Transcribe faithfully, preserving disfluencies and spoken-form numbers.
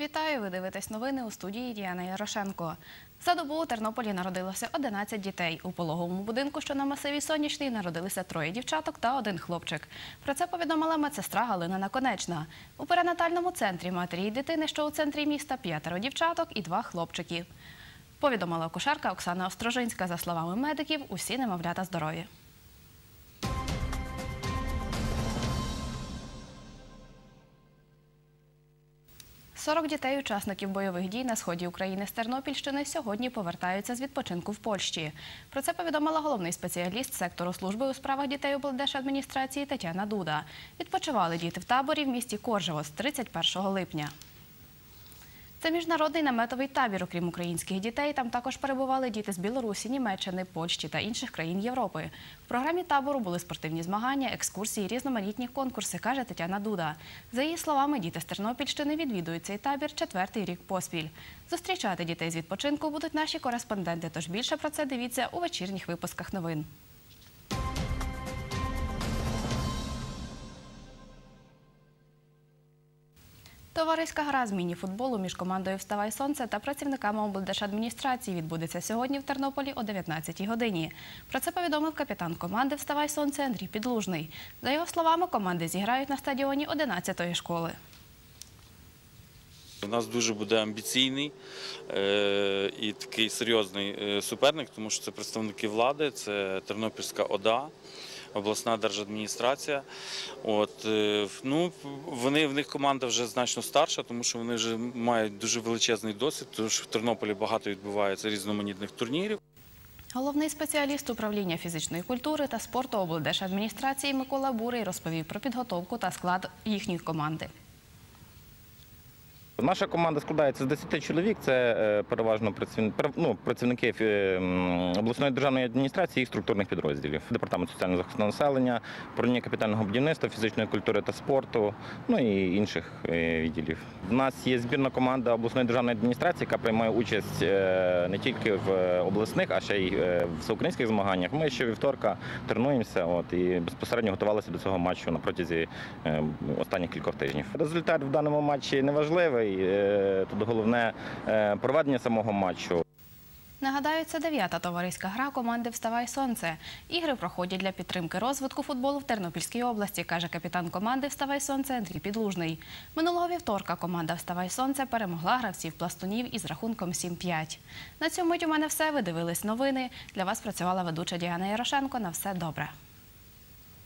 Вітаю! Ви дивитесь новини у студії Діана Ярошенко. За добу у Тернополі народилося одинадцять дітей. У пологовому будинку, що на масиві Сонячний, народилися троє дівчаток та один хлопчик. Про це повідомила медсестра Галина Наконечна. У перинатальному центрі матері і дитини, що у центрі міста, п'ятеро дівчаток і два хлопчики. Повідомила акушерка Оксана Острожинська. За словами медиків, усі немовлята здорові. сорок дітей учасників бойових дій на сході України з Тернопільщини сьогодні повертаються з відпочинку в Польщі. Про це повідомила головний спеціаліст сектору служби у справах дітей облдержадміністрації Тетяна Дуда. Відпочивали діти в таборі в місті Коржево з тридцять першого липня. Це міжнародний наметовий табір. Окрім українських дітей, там також перебували діти з Білорусі, Німеччини, Польщі та інших країн Європи. В програмі табору були спортивні змагання, екскурсії, різноманітні конкурси, каже Тетяна Дуда. За її словами, діти з Тернопільщини відвідують цей табір четвертий рік поспіль. Зустрічати дітей з відпочинку будуть наші кореспонденти, тож більше про це дивіться у вечірніх випусках новин. Товариська гра з міні-футболу між командою «Вставай Сонце» та працівниками облдержадміністрації відбудеться сьогодні в Тернополі о дев'ятнадцятій годині. Про це повідомив капітан команди «Вставай Сонце» Андрій Підлужний. За його словами, команди зіграють на стадіоні одинадцятої школи. У нас дуже буде амбіційний і такий серйозний суперник, тому що це представники влади, це Тернопільська ОДА, обласна держадміністрація. От, ну, вони, в них команда вже значно старша, тому що вони вже мають дуже величезний досвід, тому що в Тернополі багато відбувається різноманітних турнірів. Головний спеціаліст управління фізичної культури та спорту облдержадміністрації Микола Бурий розповів про підготовку та склад їхньої команди. Наша команда складається з десяти чоловік, це переважно працівники обласної державної адміністрації і структурних підрозділів. Департамент соціального захисту населення, управління капітального будівництва, фізичної культури та спорту, ну і інших відділів. У нас є збірна команда обласної державної адміністрації, яка приймає участь не тільки в обласних, а ще й в всеукраїнських змаганнях. Ми ще вівторка тренуємося от, і безпосередньо готувалися до цього матчу на протязі останніх кількох тижнів. Результат в даному матчі не важливий. Тут головне проведення самого матчу. Нагадаю, це дев'ята товариська гра команди «Вставай Сонце». Ігри проходять для підтримки розвитку футболу в Тернопільській області, каже капітан команди «Вставай Сонце» Андрій Підлужний. Минулого вівторка команда «Вставай Сонце» перемогла гравців-пластунів із рахунком сім п'ять. На цьому мить у мене все. Ви дивились новини. Для вас працювала ведуча Діана Ярошенко. На все добре.